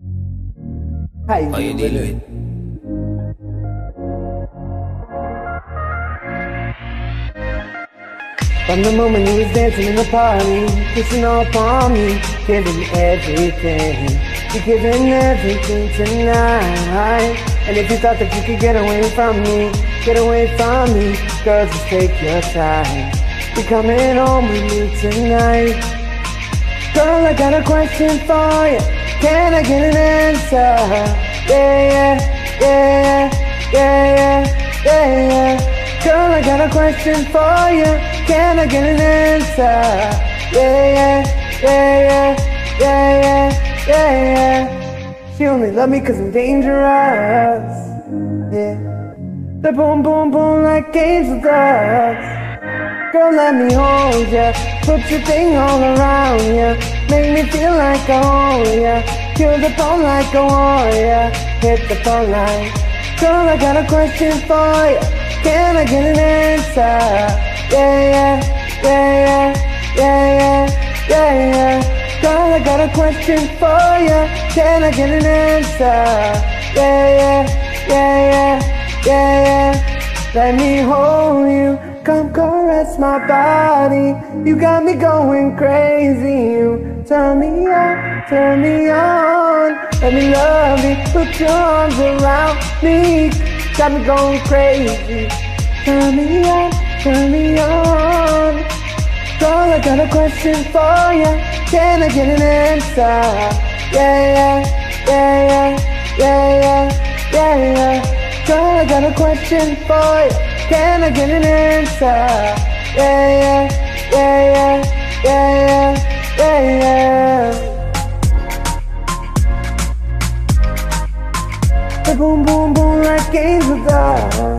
How you How you deal deal with with? it? From the moment you was dancing in the party, kissing all upon me, giving me everything. You're giving everything tonight. And if you thought that you could get away from me, girl, just take your time. You're coming home with me tonight. Girl, I got a question for you. Can I get an answer? Yeah, yeah, yeah, yeah, yeah, yeah, yeah. Girl, I got a question for you. Can I get an answer? Yeah, yeah, yeah, yeah, yeah, yeah, yeah. She only love me cause I'm dangerous. Yeah. The boom, boom, boom like angel dust. Girl, let me hold ya. Put your thing all around ya. Make me feel like I own ya. Kill the phone like a warrior. Hit the phone line. Girl, I got a question for ya. Can I get an answer? Yeah, yeah, yeah, yeah, yeah, yeah, yeah, yeah. Girl, I got a question for ya. Can I get an answer? Yeah, yeah, yeah, yeah, yeah, yeah. Let me hold you. Come caress my body. You got me going crazy. You turn me on, turn me on. Let me love you. Put your arms around me. Got me going crazy. Turn me on, turn me on. Girl, I got a question for ya. Can I get an answer? Yeah, yeah, yeah, yeah, yeah, yeah, yeah, yeah. Girl, I got a question for ya. Can I get an answer? Yeah, yeah, yeah, yeah, yeah, yeah, yeah, yeah. The boom, boom, boom like angel dust.